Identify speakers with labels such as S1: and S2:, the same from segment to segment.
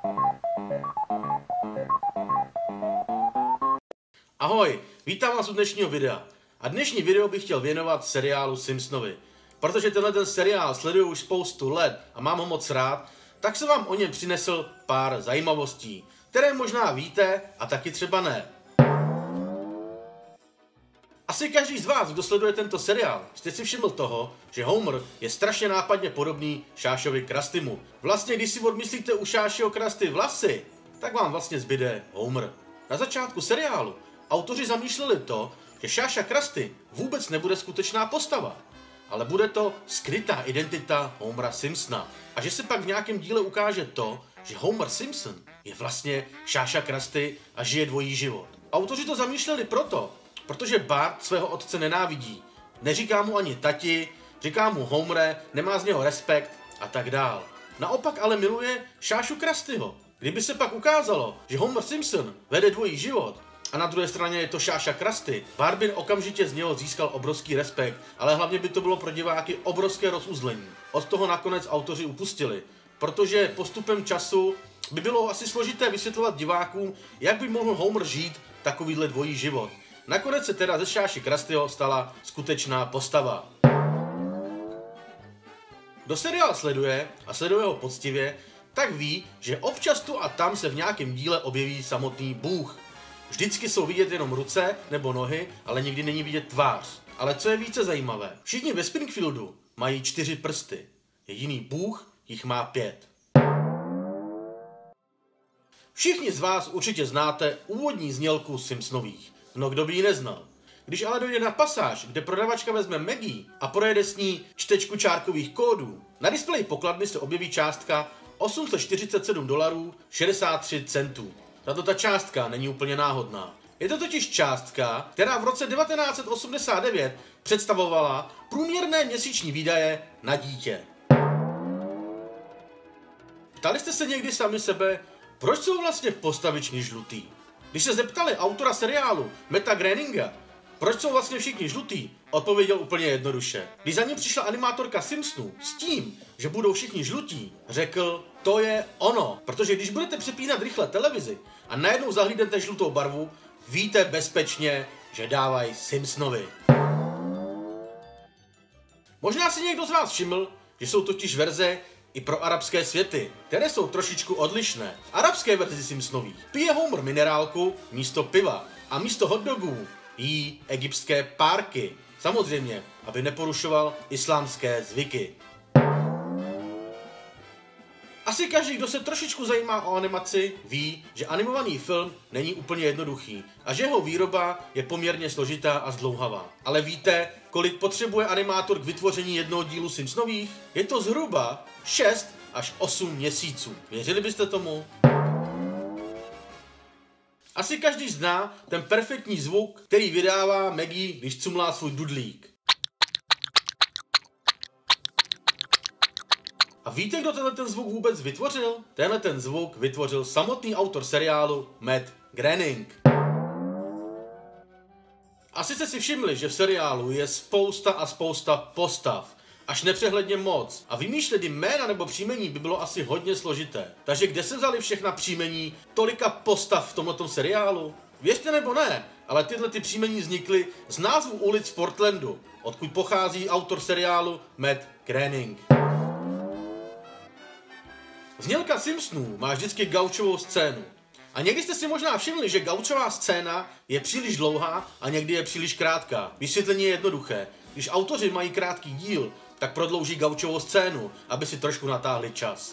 S1: Ahoj, vítám vás u dnešního videa. A dnešní video bych chtěl věnovat seriálu Simpsonovi. Protože tenhle seriál sleduju už spoustu let a mám ho moc rád, tak jsem vám o něm přinesl pár zajímavostí, které možná víte a taky třeba ne. Asi každý z vás, kdo sleduje tento seriál, jste si všiml toho, že Homer je strašně nápadně podobný Šášovi Krastymu. Vlastně, když si odmyslíte u Šášeho Krasty vlasy, tak vám vlastně zbyde Homer. Na začátku seriálu autoři zamýšleli to, že Šáša Krasty vůbec nebude skutečná postava, ale bude to skrytá identita Homera Simpsona. A že se pak v nějakém díle ukáže to, že Homer Simpson je vlastně Šáša Krasty a žije dvojí život. Autoři to zamýšleli protože Bart svého otce nenávidí. Neříká mu ani tati, říká mu Homere, nemá z něho respekt a tak dál. Naopak ale miluje Šášu Krastyho. Kdyby se pak ukázalo, že Homer Simpson vede dvojí život a na druhé straně je to Šáša Krasty, Bart by okamžitě z něho získal obrovský respekt, ale hlavně by to bylo pro diváky obrovské rozuzlení. Od toho nakonec autoři upustili, protože postupem času by bylo asi složité vysvětlovat divákům, jak by mohl Homer žít takovýhle dvojí život. Nakonec se teda ze Šáši Krastyho stala skutečná postava. Kdo seriál sleduje a sleduje ho poctivě, tak ví, že občas tu a tam se v nějakém díle objeví samotný Bůh. Vždycky jsou vidět jenom ruce nebo nohy, ale nikdy není vidět tvář. Ale co je více zajímavé, všichni ve Springfieldu mají 4 prsty. Jediný Bůh jich má 5. Všichni z vás určitě znáte úvodní znělku Simpsonových. No kdo by ji neznal. Když ale dojde na pasáž, kde prodavačka vezme Maggie a projede s ní čtečku čárkových kódů, na displeji pokladny se objeví částka $847,63. Tato částka není úplně náhodná. Je to totiž částka, která v roce 1989 představovala průměrné měsíční výdaje na dítě. Ptali jste se někdy sami sebe, proč jsou vlastně postavičky žlutý? Když se zeptali autora seriálu Matta Groeninga, proč jsou vlastně všichni žlutý, odpověděl úplně jednoduše. Když za ním přišla animátorka Simpsonů s tím, že budou všichni žlutí, řekl, to je ono. Protože když budete přepínat rychle televizi a najednou zahlídnete žlutou barvu, víte bezpečně, že dávají Simpsonovi. Možná si někdo z vás všiml, že jsou totiž verze i pro arabské světy, které jsou trošičku odlišné. V arabské verzi Simpsonových pije Homer minerálku místo piva a místo hotdogů jí egyptské párky. Samozřejmě, aby neporušoval islámské zvyky. Asi každý, kdo se trošičku zajímá o animaci, ví, že animovaný film není úplně jednoduchý a že jeho výroba je poměrně složitá a zdlouhavá. Ale víte, kolik potřebuje animátor k vytvoření jednoho dílu Simpsonových? Je to zhruba 6 až 8 měsíců. Věřili byste tomu? Asi každý zná ten perfektní zvuk, který vydává Maggie, když cumlá svůj dudlík. A víte, kdo tenhle zvuk vůbec vytvořil? Tenhle zvuk vytvořil samotný autor seriálu Matt Groening. Asi jste si všimli, že v seriálu je spousta a spousta postav. Až nepřehledně moc. A vymýšlet jim jména nebo příjmení by bylo asi hodně složité. Takže kde se vzali všechna příjmení tolika postav v tomhletom seriálu? Věřte nebo ne, ale tyhle příjmení vznikly z názvu ulic v Portlandu, odkud pochází autor seriálu Matt Groening. Znělka Simpsonů má vždycky gaučovou scénu. A někdy jste si možná všimli, že gaučová scéna je příliš dlouhá a někdy je příliš krátká. Vysvětlení je jednoduché. Když autoři mají krátký díl, tak prodlouží gaučovou scénu, aby si trošku natáhli čas.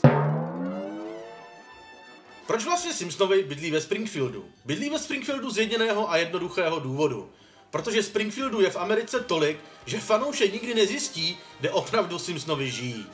S1: Proč vlastně Simpsonovi bydlí ve Springfieldu? Bydlí ve Springfieldu z jediného a jednoduchého důvodu. Protože Springfieldu je v Americe tolik, že fanoušek nikdy nezjistí, kde opravdu Simpsonovi žijí.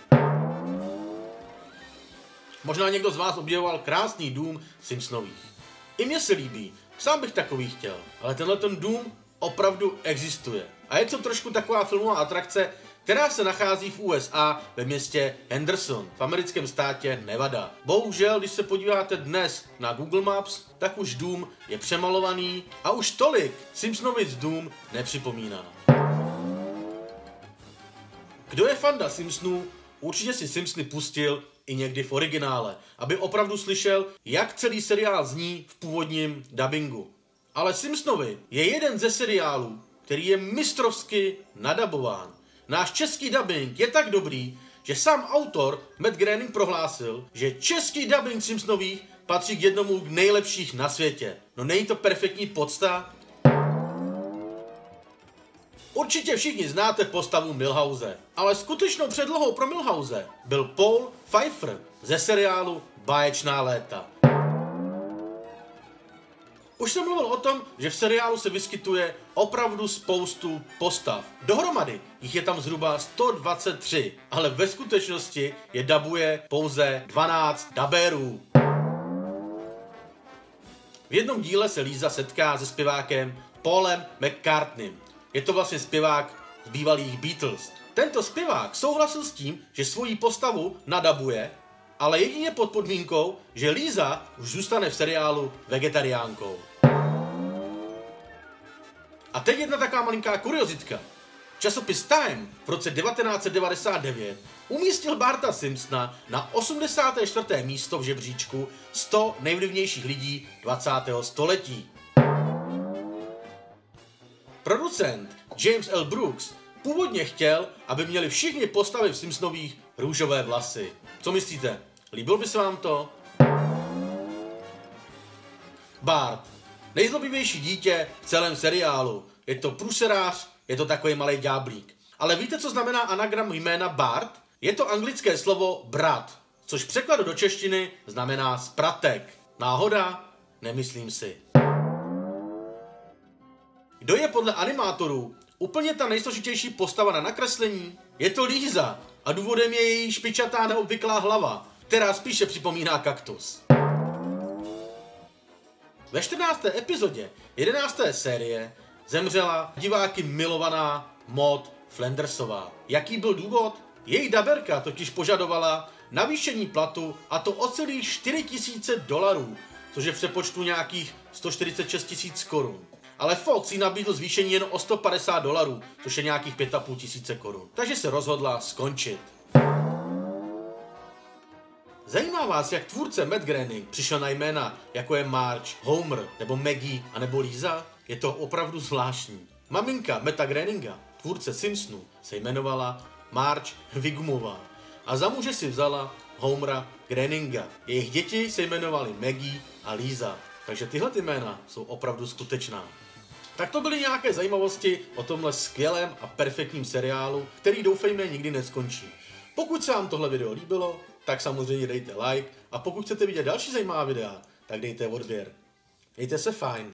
S1: Možná někdo z vás objevoval krásný dům Simpsonových. I mně se líbí, sám bych takový chtěl, ale tenhle dům opravdu existuje. A je to trošku taková filmová atrakce, která se nachází v USA ve městě Henderson, v americkém státě Nevada. Bohužel, když se podíváte dnes na Google Maps, tak už dům je přemalovaný a už tolik Simpsonovic dům nepřipomíná. Kdo je fanda Simpsonů, určitě si Simpsony pustil i někdy v originále, aby opravdu slyšel, jak celý seriál zní v původním dabingu. Ale Simpsonovi je jeden ze seriálů, který je mistrovsky nadabován. Náš český dabing je tak dobrý, že sám autor Matt Groening prohlásil, že český dabing Simpsonových patří k jednomu z nejlepších na světě. No není to perfektní podsta? Určitě všichni znáte postavu Milhouse, ale skutečnou předlohou pro Milhouse byl Paul Pfeiffer ze seriálu Báječná léta. Už jsem mluvil o tom, že v seriálu se vyskytuje opravdu spoustu postav. Dohromady jich je tam zhruba 123, ale ve skutečnosti je dabuje pouze 12 dabérů. V jednom díle se Lisa setká se zpěvákem Paulem McCartneym. Je to vlastně zpěvák z bývalých Beatles. Tento zpěvák souhlasil s tím, že svoji postavu nadabuje, ale jedině pod podmínkou, že Lisa už zůstane v seriálu vegetariánkou. A teď jedna taková malinká kuriozitka. Časopis Time v roce 1999 umístil Barta Simpsona na 84. místo v žebříčku 100 nejvlivnějších lidí 20. století. Producent James L. Brooks původně chtěl, aby měli všichni postavy v Simpsonových růžové vlasy. Co myslíte? Líbilo by se vám to? Bart. Nejzlobivější dítě v celém seriálu. Je to průserář, je to takový malý ďáblík. Ale víte, co znamená anagram jména Bart? Je to anglické slovo brat, což v překladu do češtiny znamená spratek. Náhoda? Nemyslím si. Kdo je podle animátorů úplně ta nejsložitější postava na nakreslení? Je to Lisa a důvodem je její špičatá neobvyklá hlava, která spíše připomíná kaktus. Ve 14. epizodě 11. série zemřela diváky milovaná Maud Flandersová. Jaký byl důvod? Její daberka totiž požadovala navýšení platu, a to o celých $4,000, což je v přepočtu nějakých 146 000 korun. Ale Fox jí nabídl zvýšení jen o $150, což je nějakých 5,5 korun. Takže se rozhodla skončit. Zajímá vás, jak tvůrce Matt Groening přišel na jména, jako je Marge, Homer, nebo Maggie, anebo Lisa? Je to opravdu zvláštní. Maminka Matta Groeninga, tvůrce Simpsonů, se jmenovala Marge Wigumová a za muže si vzala Homera Groeninga. Jejich děti se jmenovaly Maggie a Lisa, takže tyhle jména jsou opravdu skutečná. Tak to byly nějaké zajímavosti o tomhle skvělém a perfektním seriálu, který doufejme nikdy neskončí. Pokud se vám tohle video líbilo, tak samozřejmě dejte like a pokud chcete vidět další zajímavá videa, tak dejte odběr. Mějte se fajn.